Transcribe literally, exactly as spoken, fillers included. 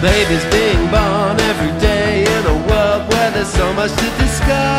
Babies being born every day in a world where there's so much to discuss.